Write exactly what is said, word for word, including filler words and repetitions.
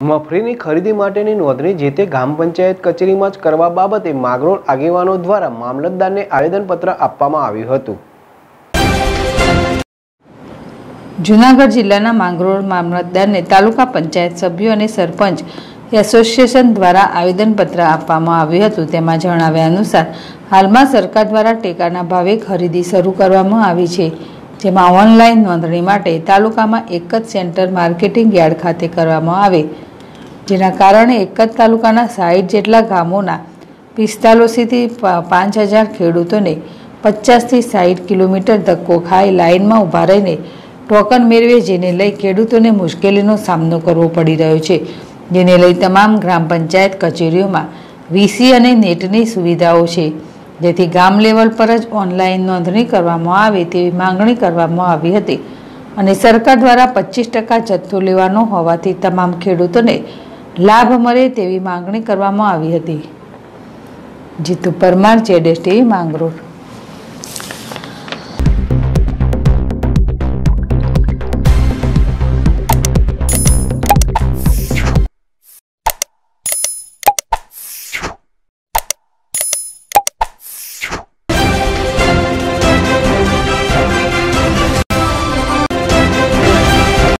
મગફળીની ખરીદી માટેની નોંધણી જે તે ગ્રામ પંચાયત કચેરીમાં જ કરવા બાબતે માંગરોળ આગેવાનો દ્વારા મામલતદારને આવેદનપત્ર આપવામાં આવ્યું હતું। જૂનાગઢ જિલ્લાના માંગરોળ મામલતદારને તાલુકા પંચાયત સભ્યો અને સરપંચ એસોસિએશન દ્વારા આવેદનપત્ર આપવામાં આવ્યું હતું। તેમાં જણાવ્યા અનુસાર હાલમાં સરકાર દ્વારા ટેકાના ભાવે ખરીદી શરૂ કરવામાં આવી છે, જેમાં ઓનલાઈન નોંધણી માટે તાલુકામાં એક જ સેન્ટર માર્કેટિંગ યાર્ડ ખાતે કરવામાં આવે, જેના કારણે એક જ તાલુકાના સાઠ જેટલા ગામોના પિસ્તાલીસથી પાંચ હજાર ખેડૂતોને પચાસથી સાઠ કિલોમીટર ધક્કો ખાઈ લાઇનમાં ઊભા રહીને ટોકન મેળવે, જેને લઈ ખેડૂતોને મુશ્કેલીનો સામનો કરવો પડી રહ્યો છે। જેને લઈ તમામ ગ્રામ પંચાયત કચેરીઓમાં વીસી અને નેટની સુવિધાઓ છે, જેથી ગામ લેવલ પર જ ઓનલાઈન નોંધણી કરવામાં આવે તેવી માંગણી કરવામાં આવી હતી અને સરકાર દ્વારા પચીસ ટકા જથ્થો લેવાનો હોવાથી તમામ ખેડૂતોને લાભ મળે તેવી માંગણી કરવામાં આવી હતી। જીતુ પરમાર, જેડેશ ટીવી, માંગરોળ।